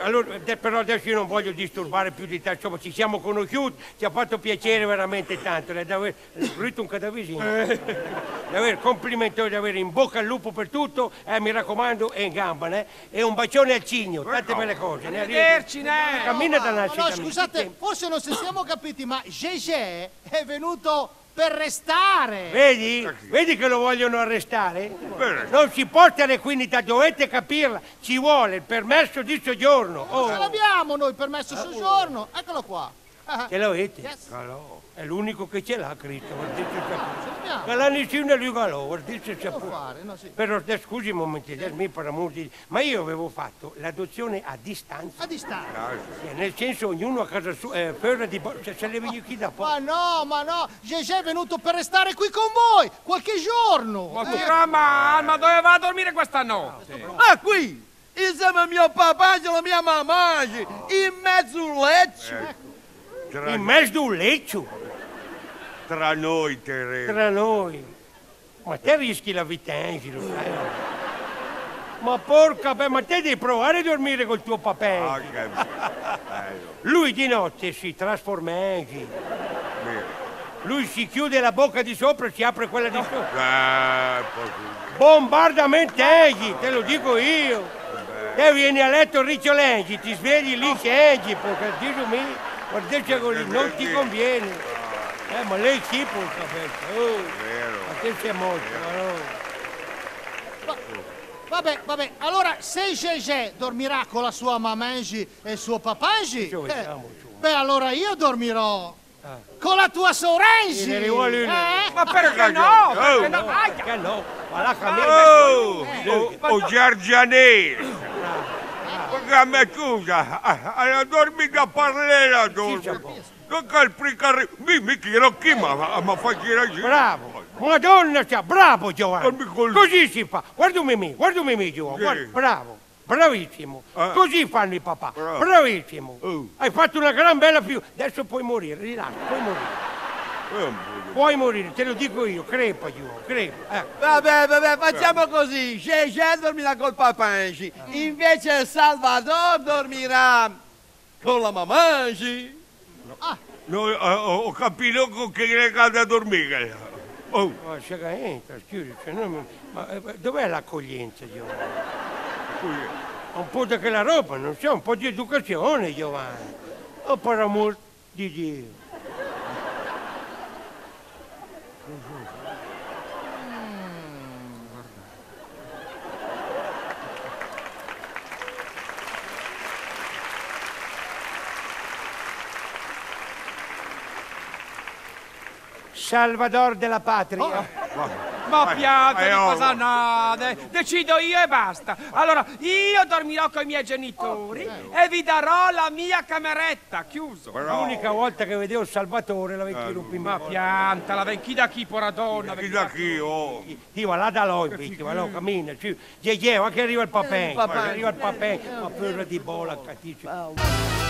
allora, però adesso io non voglio disturbare più di te, insomma, ci siamo conosciuti, ci ha fatto piacere veramente tanto, davvero, un cadavesino. Davvero, complimenti, davvero, in bocca al lupo per tutto, mi raccomando, e in gamba, né? E un bacione al cigno, tante belle cose. Arrivederci, né? Cammina da nascita. No, scusate, forse non ci siamo capiti, ma Gégé è venuto per restare. Vedi? Vedi che lo vogliono arrestare? Non si può stare qui in Italia, dovete capirla. Ci vuole il permesso di soggiorno. Ce l'abbiamo noi, permesso soggiorno. Eccolo qua. Ce l'avete? Yes. È l'unico che ce l'ha, Cristo. Ma la nessuno lui galò, però scusi un momentino, per amor di Dio, ma io avevo fatto l'adozione a distanza. A distanza? Nel senso, ognuno a casa sua, se le vengo qui da poco. Ma no, Gégé è venuto per restare qui con voi, qualche giorno. Ma dove va a dormire questa notte? Ah, qui, insieme al mio papà e alla mia mamma, in mezzo al letto. In mezzo al letto? Tra noi, Teresa. Tra noi. Ma te rischi la vita, lo sai? Ma porca, ma te devi provare a dormire col tuo papà. Lui di notte si trasforma in Lui si chiude la bocca di sopra e si apre quella di sopra. Bombardamento Angie, te lo dico io. Te vieni a letto Riccio Angie, ti svegli lì c'è Angie, porca Dio mio, guarda così, non ti conviene. Ma lei sì può sapere. Ma te sei morto, Vabbè, allora se Gégé dormirà con la sua mamangi e il suo papangi, beh allora io dormirò con la tua sorangi. Ma perché no? Perché no? Ma la cammina. Oh, Giargianese! Ma scusa, dormi da parlera, dormi. Non calprica, mi chiedo chi, ma fai girare. Bravo, madonna, bravo Giovanni. Così si fa. Guarda un mimì, Giovanni. Bravo, bravissimo. Così fanno i papà. Bravissimo. Hai fatto una gran bella più. Adesso puoi morire, rilassa, puoi morire. Puoi morire, te lo dico io, crepa, Giovanni, crepa. Vabbè, facciamo così. Gégé dormirà col papangi, invece Salvador dormirà con la mamangi. No, ho capito con che regata a dormire. Ma c'è scusi, ma dov'è l'accoglienza, Giovanni? Un po' di quella roba, non so, un po' di educazione, Giovanni. Oh, per amor di Dio. Salvador della patria. Ma pianta di cosa no, decido io e basta. Allora, io dormirò con i miei genitori e vi darò la mia cameretta, chiuso. L'unica volta che vedevo Salvatore la vecchia rupi. Ma pianta, la vecchia da chi, pora donna? Chi da chi, oh? Ti va là da lui, vittima, no, cammina, Gégé, ma che arriva il papà. Arriva il papà, ma pure di bola, cattivo.